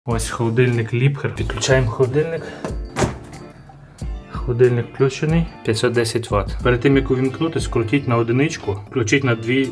Ось холодильник Liebherr. Підключаємо холодильник. Холодильник включений, 510 Вт. Перед тим як увімкнути, скрутіть на одиничку, включіть на дві.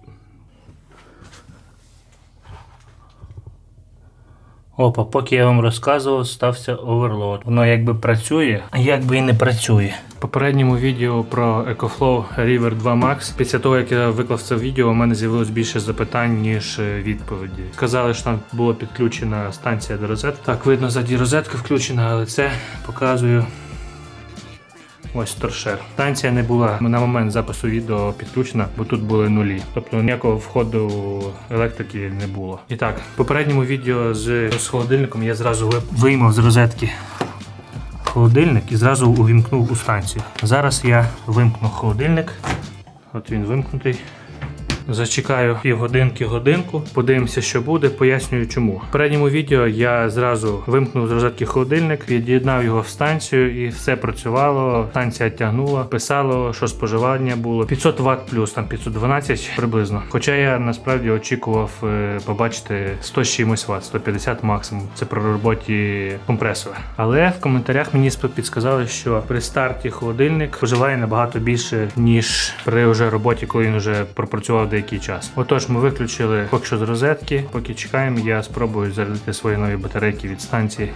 Опа, поки я вам розказував, стався оверлоад. Воно якби працює, а якби і не працює. В попередньому відео про EcoFlow River 2 Max, після того як я виклав це відео, у мене з'явилось більше запитань, ніж відповіді. Сказали, що там була підключена станція до розетки. Так, видно, ззаді розетка включена, але це показую. Ось торшер. Станція не була на момент запису відео підключена, бо тут були нулі. Тобто ніякого входу електрики не було. І так, в попередньому відео з холодильником я зразу виймав з розетки холодильник і зразу увімкнув у станцію. Зараз я вимкну холодильник. От він вимкнутий. Зачекаю півгодинки-годинку, подивимося, що буде, пояснюю чому. В передньому відео я зразу вимкнув з розетки холодильник, під'єднав його в станцію і все працювало. Станція тягнула, писало, що споживання було 500 Вт плюс, там 512 приблизно. Хоча я насправді очікував побачити 100 з чимось Вт, 150 максимум. Це при роботі компресора. Але в коментарях мені підсказали, що при старті холодильник споживає набагато більше, ніж при вже роботі, коли він вже пропрацював деякий час. Отож, ми виключили поки що з розетки. Поки чекаємо, я спробую зарядити свої нові батарейки від станції.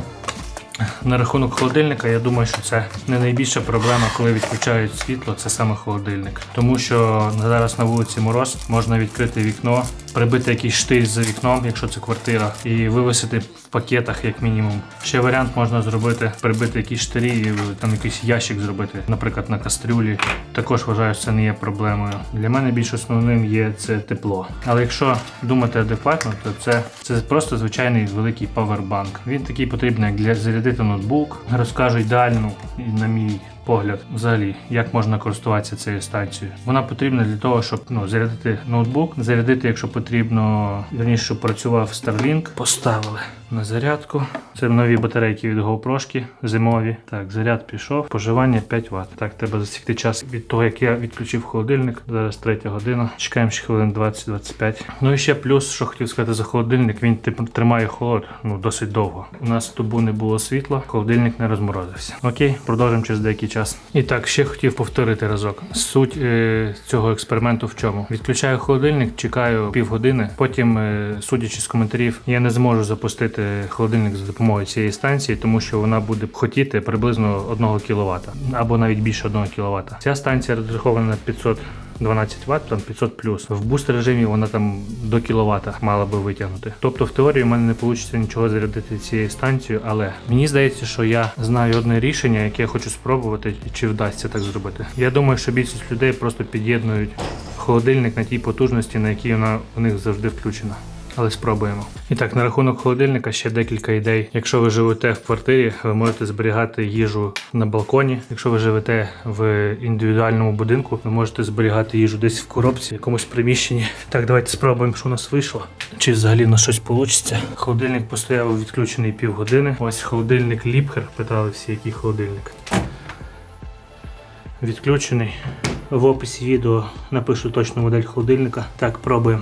На рахунок холодильника, я думаю, що це не найбільша проблема, коли відключають світло, це саме холодильник. Тому що зараз на вулиці мороз, можна відкрити вікно, прибити якийсь штиль за вікном, якщо це квартира, і вивісити в пакетах, як мінімум. Ще варіант можна зробити, прибити якісь штирі і там якийсь ящик зробити, наприклад, на кастрюлі. Також вважаю, що це не є проблемою. Для мене більш основним є це тепло. Але якщо думати адекватно, то це просто звичайний великий павербанк. Він такий потрібний для зарядити ноутбук. Розкажу ідеально, на мій погляд, взагалі, як можна користуватися цією станцією. Вона потрібна для того, щоб зарядити ноутбук, зарядити, якщо потрібно, вірніше, щоб працював Starlink. Поставили на зарядку. Це нові батарейки від GoPro, зимові. Так, заряд пішов. Споживання 5 Вт. Так, треба засікти час від того, як я відключив холодильник. Зараз 3 година. Чекаємо ще хвилин 20-25. Ну і ще плюс, що хотів сказати за холодильник, він тримає холод досить довго. У нас в добу не було світла, холодильник не розморозився. Окей, продовжимо через деякий час. І так, ще хотів повторити разок. Суть цього експерименту в чому? Відключаю холодильник, чекаю півгодини, потім, судячи з коментарів, я не зможу запустити холодильник за допомогою цієї станції, тому що вона буде хотіти приблизно 1 кВт, або навіть більше 1 кВт. Ця станція розрахована на 512 Вт, там 500 плюс. В буст режимі вона там до кВт мала би витягнути. Тобто в теорії в мене не вийде нічого зарядити цією станцією, але мені здається, що я знаю одне рішення, яке я хочу спробувати, чи вдасться так зробити. Я думаю, що більшість людей просто під'єднують холодильник на тій потужності, на якій вона у них завжди включена. Але спробуємо. І так, на рахунок холодильника ще декілька ідей. Якщо ви живете в квартирі, ви можете зберігати їжу на балконі. Якщо ви живете в індивідуальному будинку, ви можете зберігати їжу десь в коробці, в якомусь приміщенні. Так, давайте спробуємо, що у нас вийшло. Чи взагалі на щось вийде. Холодильник постояв відключений півгодини. Ось холодильник Liebherr. Питали всі, який холодильник. Відключений. В описі відео напишу точну модель холодильника. Так, пробуємо.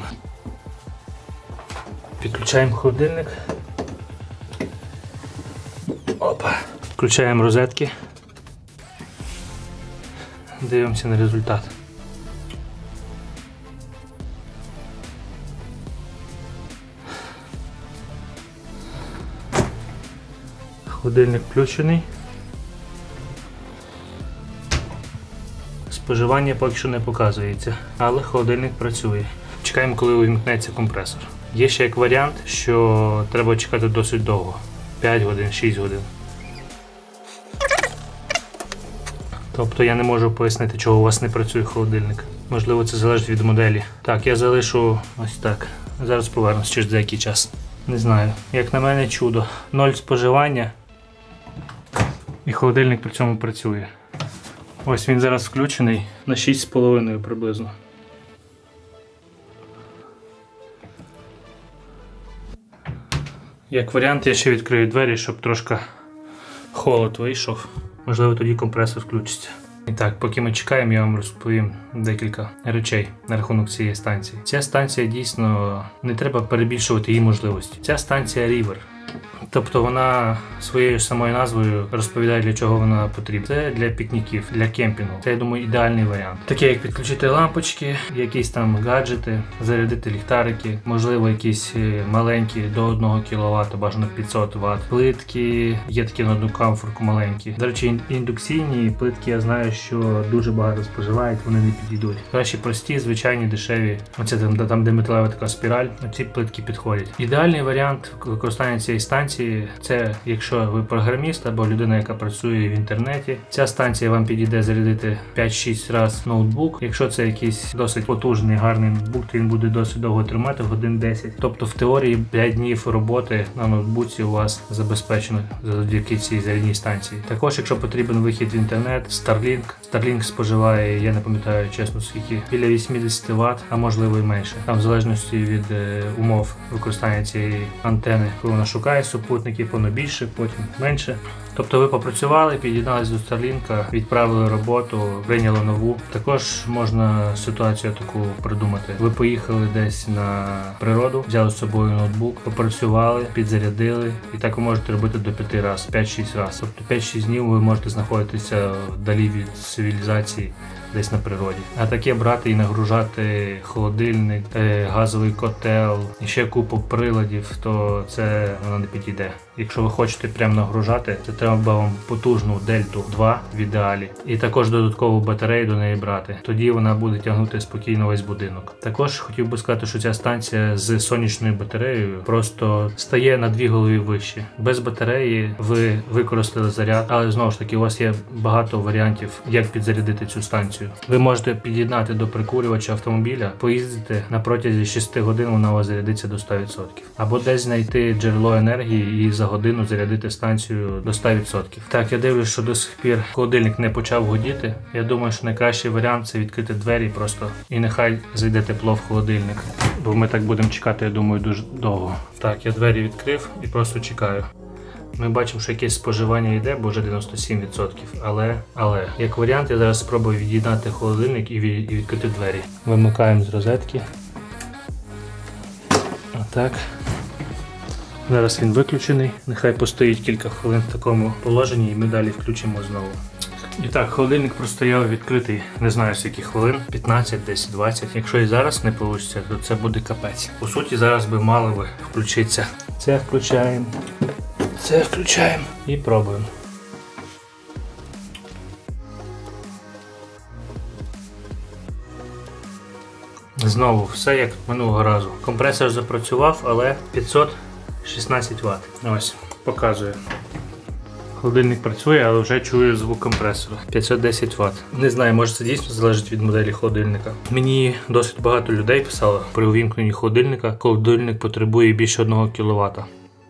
Підключаємо холодильник. Опа. Включаємо розетки. Дивимося на результат. Холодильник включений. Споживання поки що не показується, але холодильник працює. Чекаємо, коли увімкнеться компресор. Є ще як варіант, що треба чекати досить довго. 5 годин, 6 годин. Тобто я не можу пояснити, чого у вас не працює холодильник. Можливо, це залежить від моделі. Так, я залишу ось так. Зараз повернусь через деякий час. Не знаю. Як на мене, чудо. 0 споживання. І холодильник при цьому працює. Ось він зараз включений на 6,5 приблизно. Як варіант, я ще відкрию двері, щоб трошки холод вийшов. Можливо, тоді компресор включиться. І так, поки ми чекаємо, я вам розповім декілька речей на рахунок цієї станції. Ця станція дійсно, не треба перебільшувати її можливості. Ця станція River Тобто вона своєю самою назвою розповідає, для чого вона потрібна. Це для пікніків, для кемпінгу. Це, я думаю, ідеальний варіант. Таке як підключити лампочки, якісь там гаджети, зарядити ліхтарики, можливо, якісь маленькі до 1 кВт, бажано 500 Вт. Плитки, є такі на одну камфорку маленькі. До речі, індукційні плитки, я знаю, що дуже багато споживають, вони не підійдуть. Краще прості, звичайні, дешеві. Оце там, де металева така спіраль, ці плитки підходять. Ідеальний варіант використання цієї станції – це якщо ви програміст або людина, яка працює в інтернеті. Ця станція вам підійде зарядити 5-6 разів ноутбук. Якщо це якийсь досить потужний, гарний ноутбук, то він буде досить довго тримати, годин 10. Тобто в теорії 5 днів роботи на ноутбуці у вас забезпечено завдяки цій зарядній станції. Також, якщо потрібен вихід в інтернет, Starlink споживає, я не пам'ятаю чесно скільки, біля 80 Вт, а можливо і менше. Там в залежності від умов використання цієї антени, коли вона шукає супутників, воно більше, потім менше. Тобто ви попрацювали, під'єдналися до Starlink, відправили роботу, прийняли нову. Також можна ситуацію таку придумати. Ви поїхали десь на природу, взяли з собою ноутбук, попрацювали, підзарядили. І так ви можете робити до 5 разів, 5-6 разів. Тобто 5-6 днів ви можете знаходитися вдалі від цивілізації, десь на природі. А таке брати і нагружати холодильник, газовий котел, і ще купу приладів, то це воно не підійде. Якщо ви хочете прямо нагружати, то треба вам потужну Дельту 2 в ідеалі. І також додаткову батарею до неї брати. Тоді вона буде тягнути спокійно весь будинок. Також хотів би сказати, що ця станція з сонячною батареєю просто стає на 2 голови вище. Без батареї ви використали заряд, але знову ж таки у вас є багато варіантів, як підзарядити цю станцію. Ви можете під'єднати до прикурювача автомобіля, поїздити на протязі 6 годин, вона у вас зарядиться до 100%. Або десь знайти джерело енергії і за годину зарядити станцію до 100%. Так, я дивлюсь, що до сих пір холодильник не почав гудіти. Я думаю, що найкращий варіант – це відкрити двері просто і нехай зайде тепло в холодильник. Бо ми так будемо чекати, я думаю, дуже довго. Так, я двері відкрив і просто чекаю. Ми бачимо, що якесь споживання йде, бо вже 97%. Але, як варіант, я зараз спробую від'єднати холодильник і відкрити двері. Вимикаємо з розетки. Отак. Зараз він виключений. Нехай постоїть кілька хвилин в такому положенні і ми далі включимо знову. І так, холодильник простояв відкритий, не знаю скільки хвилин, 15, десь 20. Якщо і зараз не вийде, то це буде капець. По суті, зараз би мало би включитися. Це включаємо. Це включаємо і пробуємо. Знову все як минулого разу. Компресор запрацював, але 516 Вт. Ось, показує. Холодильник працює, але вже чую звук компресора. 510 Вт. Не знаю, може це дійсно залежить від моделі холодильника. Мені досить багато людей писало при увімкненні холодильника. Холодильник потребує більше 1 кВт.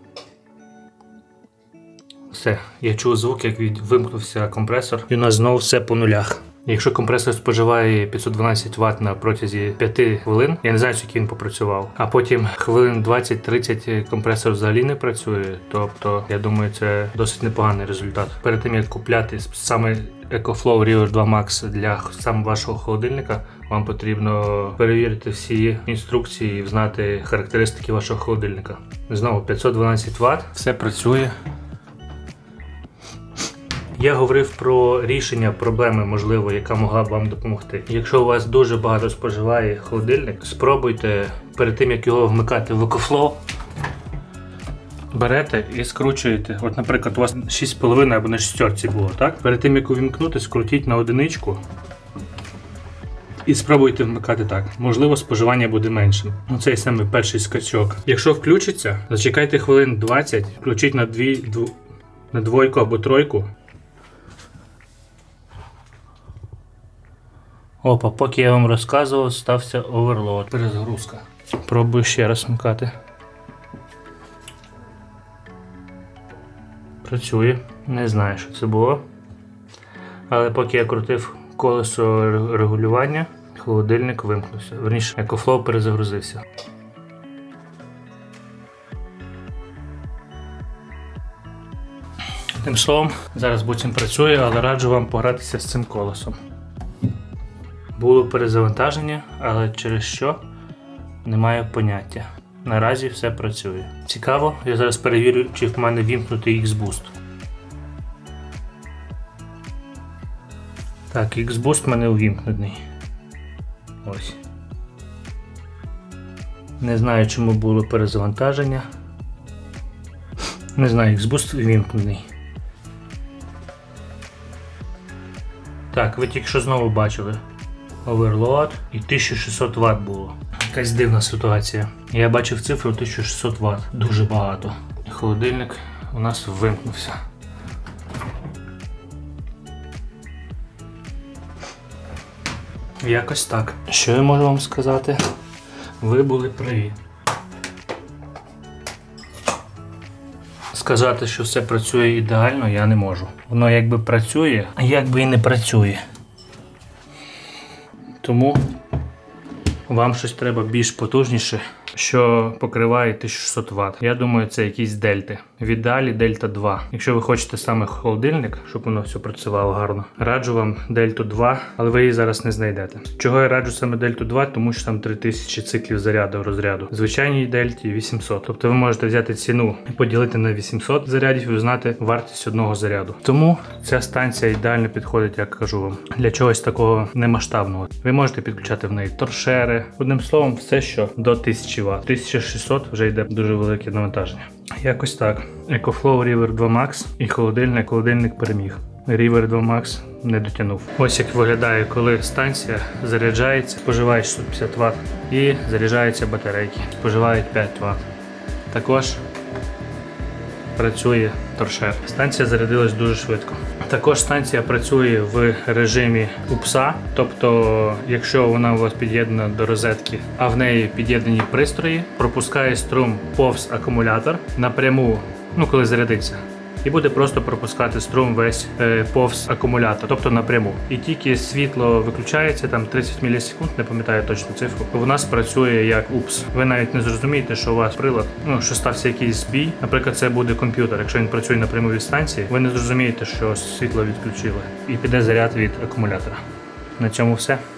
Все, я чув звук, як вимкнувся компресор, і у нас знову все по нулях. Якщо компресор споживає 512 Вт на протязі 5 хвилин, я не знаю, скільки він попрацював, а потім хвилин 20-30 компресор взагалі не працює, тобто, я думаю, це досить непоганий результат. Перед тим, як купляти саме EcoFlow River 2 Max для саме вашого холодильника, вам потрібно перевірити всі інструкції і знати характеристики вашого холодильника. Знову 512 Вт, все працює. Я говорив про рішення проблеми, можливо, яка могла б вам допомогти. Якщо у вас дуже багато споживає холодильник, спробуйте перед тим, як його вмикати в EcoFlow, берете і скручуєте. От, наприклад, у вас 6,5 або на 6 було, так? Перед тим, як увімкнути, скрутіть на 1 і спробуйте вмикати так. Можливо, споживання буде меншим. Цей саме перший скачок. Якщо включиться, зачекайте хвилин 20, включіть на 2 або 3. Опа, поки я вам розказував, стався оверлоад, перезагрузка. Пробую ще раз вмикати. Працює. Не знаю, що це було. Але поки я крутив колесо регулювання, холодильник вимкнувся. Верніше, EcoFlow перезагрузився. Тим словом, зараз буцім працює, але раджу вам погратися з цим колесом. Було перезавантаження, але через що – немає поняття. Наразі все працює. Цікаво, я зараз перевірю, чи в мене вімкнутий X-Boost. Так, X-Boost в мене увімкнений. Ось. Не знаю, чому було перезавантаження. Не знаю, X-Boost увімкнений. Так, ви тільки що знову бачили оверлоад і 1600 Вт було. Якась дивна ситуація. Я бачив цифру 1600 Вт. Дуже багато. І холодильник у нас вимкнувся. Якось так. Що я можу вам сказати? Ви були праві. Сказати, що все працює ідеально, я не можу. Воно якби працює, а якби і не працює. Тому вам щось треба більш потужніше, що покриває 1600 Вт. Я думаю, це якісь дельти. В ідеалі Дельта 2. Якщо ви хочете саме холодильник, щоб воно все працювало гарно, раджу вам Дельту 2, але ви її зараз не знайдете. Чого я раджу саме Дельту 2? Тому що там 3000 циклів заряду розряду. Звичайній Дельті 800. Тобто ви можете взяти ціну і поділити на 800 зарядів і узнати вартість одного заряду. Тому ця станція ідеально підходить, як кажу вам, для чогось такого немасштабного. Ви можете підключати в неї торшери. Одним словом, все, що до 1000 Вт. 1600 вже йде дуже велике навантаження. Якось так. EcoFlow River 2 Max і холодильник переміг. River 2 Max не дотягнув. Ось як виглядає, коли станція заряджається, споживає 650 Вт і заряджаються батарейки, споживають 5 Вт. Також працює торшер. Станція зарядилась дуже швидко. Також станція працює в режимі УПСа, тобто якщо вона у вас під'єднана до розетки, а в неї під'єднані пристрої, пропускає струм повз акумулятор напряму, коли зарядиться. І буде просто пропускати струм весь повз акумулятор, тобто напряму. І тільки світло виключається, там 30 мілісекунд, не пам'ятаю точну цифру, у нас працює як УПС. Ви навіть не зрозумієте, що у вас прилад, що стався якийсь збій. Наприклад, це буде комп'ютер. Якщо він працює напряму від станції, ви не зрозумієте, що світло відключили. І піде заряд від акумулятора. На цьому все.